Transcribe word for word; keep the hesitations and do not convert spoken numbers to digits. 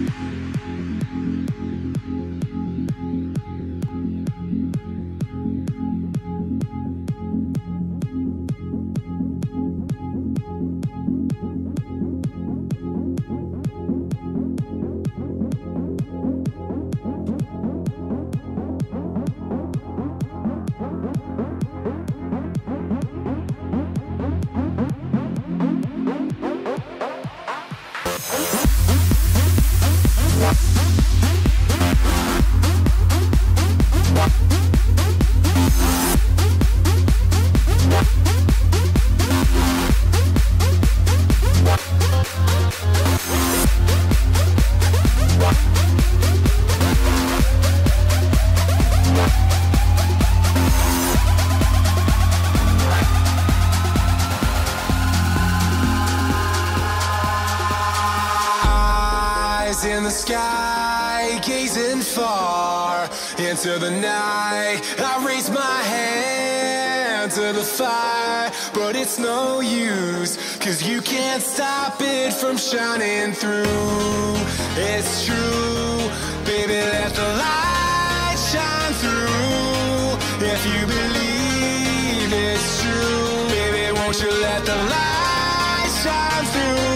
In the sky, gazing far into the night, I raise my hand to the fire, but it's no use, cause you can't stop it from shining through. It's true, baby, let the light shine through. If you believe it's true, baby, won't you let the light shine through?